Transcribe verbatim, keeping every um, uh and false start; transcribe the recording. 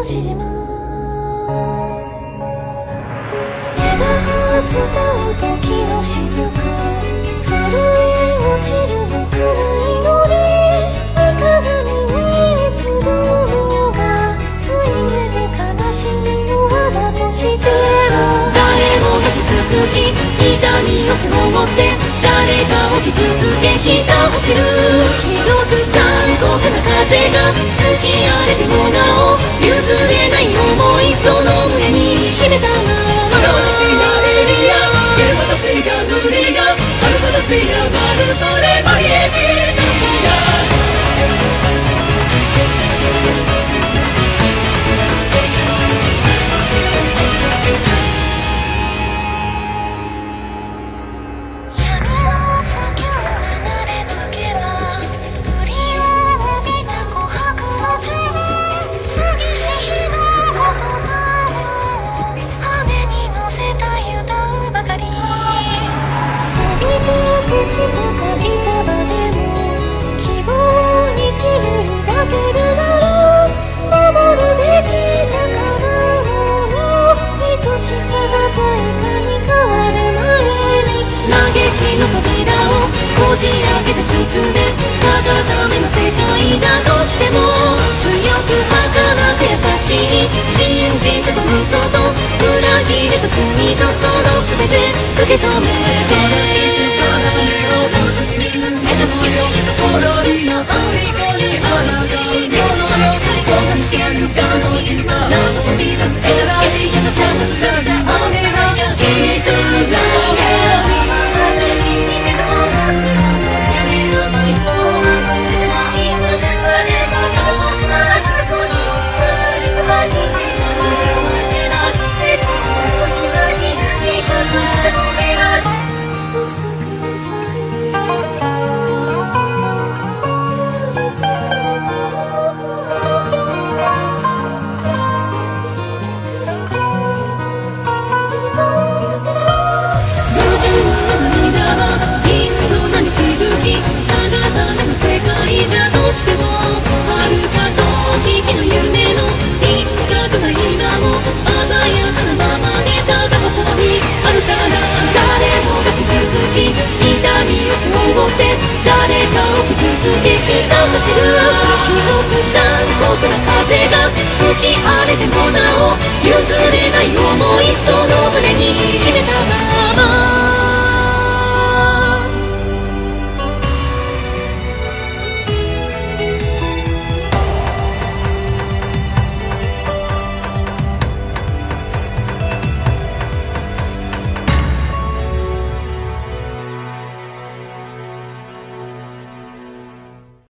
し島枝葉伝う時の雫震え落ちるのくらいのり三鏡に映るのがついえで悲しみの輪だとしても誰もが傷つき痛みを背負って誰かを傷つけひた走るひどく残酷な風が吹き荒れてもなお譲れない想いその胸に秘めたままエリアゲルマタセガルリガアルマタセガマルトレマリエティタミガこじ開けて進んでただための世界だとしても強く儚く優しい真実と嘘と裏切りと罪とその全て受け止めて空の目を見つめたもよほろりの虜にあらがう世のよ焦がしてやるかの今なんと飛び出すエラリアのキャンスラジャー雨が聞くらどうしても遥か遠き日の夢の一角が今も鮮やかなままでただここにあるから誰もが傷つき痛みを背負って誰かを傷つけひた走るひどく残酷な風が吹き荒れてもなお譲れない想いその胸に